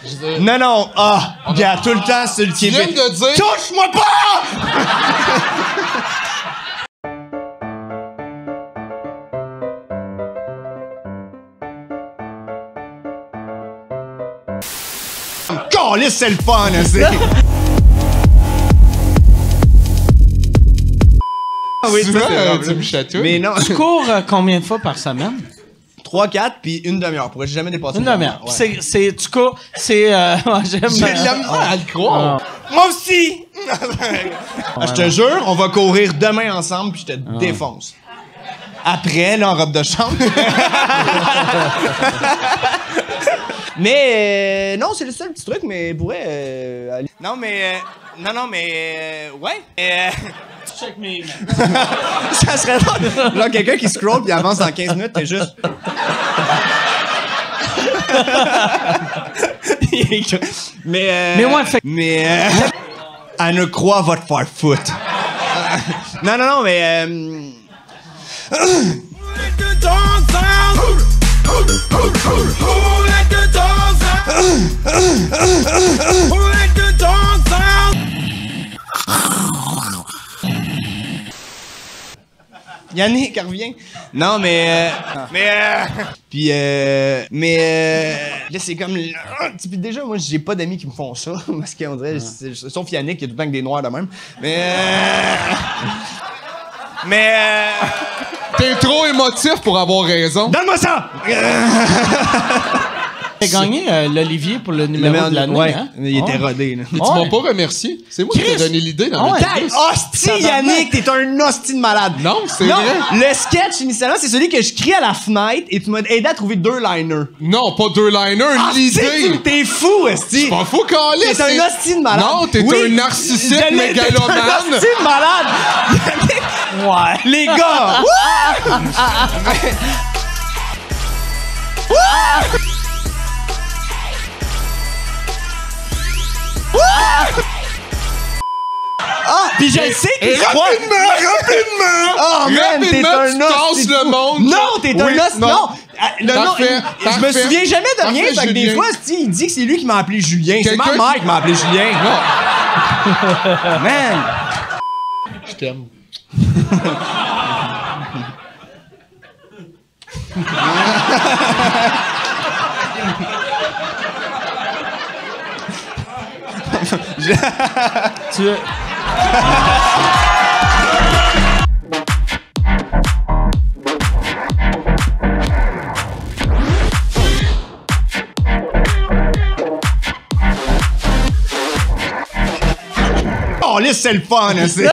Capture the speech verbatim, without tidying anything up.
Non, non, ah, oh, gars, tout le temps, c'est le qui Tu viens de dire... Touche-moi pas! Calisse, c'est le fun, c'est... Ah oui, tu ça, vois, c'est euh, grave, tu me chatouilles. Mais non. Tu cours euh, combien de fois par semaine? trois quatre puis une demi-heure. Pourrais jamais dépasser Une demi-heure. Ouais. C'est, c'est, tu cours, c'est, euh, ouais, j'aime... J'ai de la misère à le croire. Moi aussi! Ah, je te jure, on va courir demain ensemble puis je te défonce. Après, là, en robe de chambre. Mais euh, non, c'est le seul petit truc, mais pourrait euh, aller... Non, mais... Euh, non, non, mais... Euh, ouais. Euh, Check me. ça serait drôle. Là, quelqu'un qui scroll puis avance dans quinze minutes, t'es juste... mais... Euh, Mais ouais, fait... Mais... Euh, elle ne croit va te faire foutre. non, non, non, mais... Euh, Yannick, revient. Non, mais... Euh, mais... Euh, puis, euh, mais... Euh, là, c'est comme... Puis déjà, moi, j'ai pas d'amis qui me font ça. Parce qu'on dirait... c'est- Sauf Yannick, qui a tout le temps que des noirs de même. Mais... Euh, mais... Euh, T'es trop émotif pour avoir raison. Donne-moi ça! T'as gagné euh, l'Olivier pour le numéro meilleur de l'année, ouais, hein? il était Oh. rodé, là. Tu Ouais. m'as pas remercié. C'est moi qui t'ai Chris. donné l'idée dans Ah le ouais. Hey, hostie, Yannick, t'es un hostie de malade. Non, c'est Non, vrai. le sketch, initialement, c'est celui que je crie à la fenêtre et tu m'as aidé à trouver deux liners. Non, pas deux liners, Ah, l'idée. tu- t'es fou, hostie. Pas fou, Calis. T'es un hostie de malade. Non, t'es Oui, un narcissique je l'ai- mégalomane. T'es un hostie de malade. Yannick, Ouais. les gars. Wouh! Wouh! Ah, pis je le sais que Et tu crois... rapidement, rapidement. Oh man, t'es Rapidement, un tu casses hostie de le fou. monde. Non, t'es Oui, un hostie... non. Non. Ah, le nom- Parfait, je me parfait. souviens jamais de rien, Parfait, fait que des Julien. fois, hostie, il dit que c'est lui qui m'a appelé Julien. C'est ma Quelqu'un mère qui- qui m'a appelé Julien. Non, Man. je t'aime. Tu... Oh, là, c'est le fun, hein, c'est...